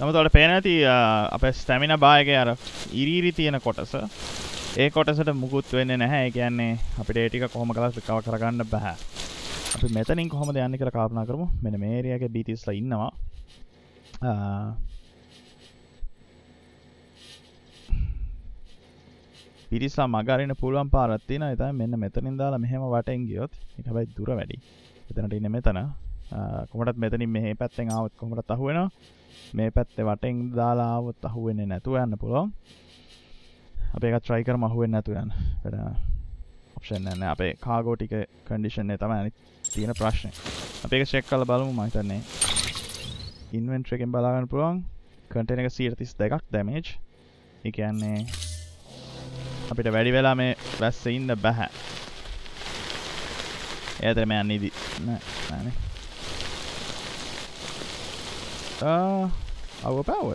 නමුත් ඔයාලට පේන ඇති අපේ ස්ටැමිනා බාර් එකේ අර ඉරිරි තියෙන කොටස ඒ කොටසට මුකුත් වෙන්නේ නැහැ. ඒ කියන්නේ අපිට ඒ ටික කොහොම කළත් කවර් කරගන්න බෑ. අපි මෙතනින් කොහොමද යන්නේ කියලා කල්පනා කරමු. මෙන්න මේ ඒරියා එකේ BTSලා ඉන්නවා. BTSලා මග අරින්න පුළුවන් පාරක් තියෙනවා. ඒ තමයි මෙන්න මෙතනින් දාලා මෙහෙම වටෙන් ගියොත් ඒක හැබැයි දුර වැඩි. එතනට ඉන්නේ මෙතන. කොහොමදත් මෙතනින් මෙහෙ පැත්තෙන් ආවොත් කොහොමදත් අහු වෙනවා. මේ පැත්තේ වටෙන් දාලා ආවොත් අහු වෙන්නේ නැතුව යන්න පුළුවන්. අපි ඒක try කරමු අහු වෙන්නේ නැතුව යන්න. වෙන ඔප්ෂන් නැහැ. අපේ කාගෝ ටික කන්ඩිෂන් එක තමයි අනිත් තියෙන ප්‍රශ්නේ. අපි ඒක check කරලා බලමු. මම හිතන්නේ inventory එකෙන් බලා ගන්න පුළුවන්. container එක 132ක් damage. ඒ කියන්නේ අපිට වැඩි වෙලා මේ වැස්සේ ඉන්න බෑ. එයාට මේ යන්නේ නෑනේ. Overpowered.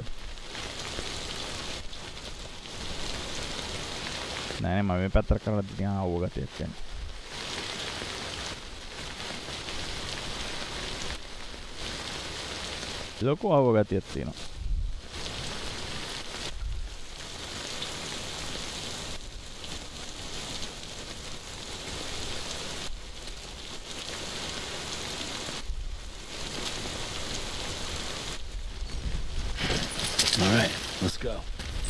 නෑ මම මේ පැත්තට කරලා දිහා ආව ගතියක් කියන්නේ. ලොකු ආව ගතියක් තියෙනවා. All right, let's go.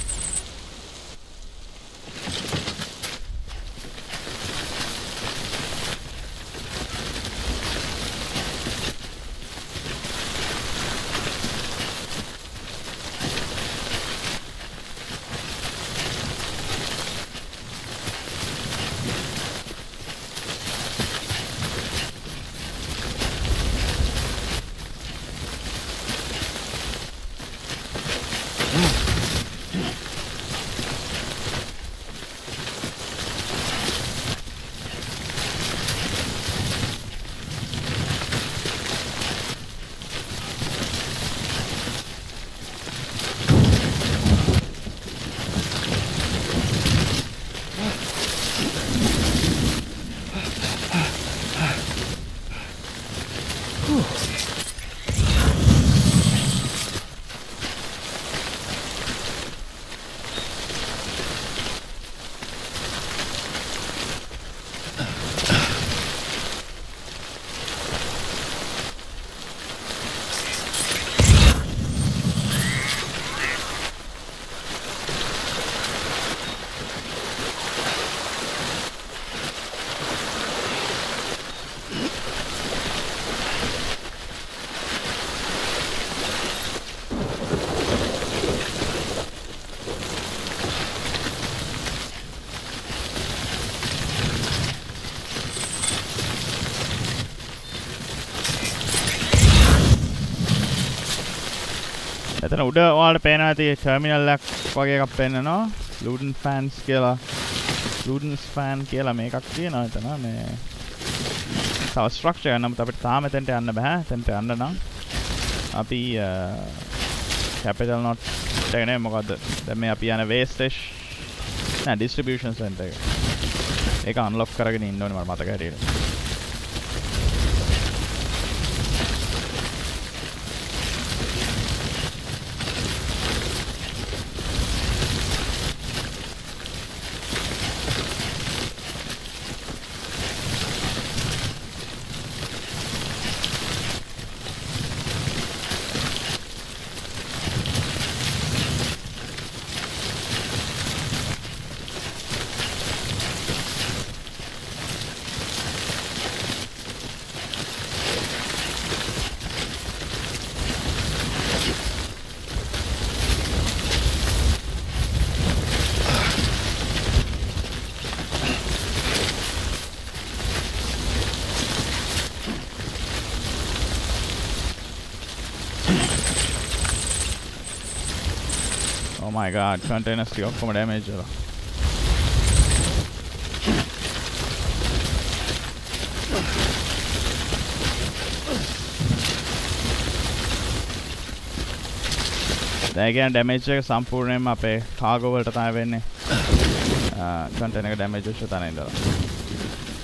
එතන උඩ ඔයාලට පේනවා ඇති ටර්මිනල් එකක් වගේ එකක් පෙන්නනවා. ලූඩන් ෆෑන්ස් කියලා ලූඩන්ස් ෆෑන් කියලා මේකක් තියෙනවා එතන. මේ තව ස්ට්‍රක්චර් එක නමුත් අපිට තාම එතනට යන්න බෑ. එතනට යන්න නම් අපි කැපිටල් නොට් එක නේ මොකද්ද? දැන් මේ අපි යන වේස්ටේෂ් නෑ ඩිස්ට්‍රිබියුෂන් සෙන්ටර් එක. ඒක අන්ලොක් කරගෙන ඉන්න ඕනේ මට මතක හැටියට. Oh my god, containers ටික ඔක්කොම damage වෙලා. දැන් කියන්නේ damage එක සම්පූර්ණයෙන්ම අපේ cargo වලට තමයි වෙන්නේ. container එක damage වෙච්ච තැන ඉඳලා.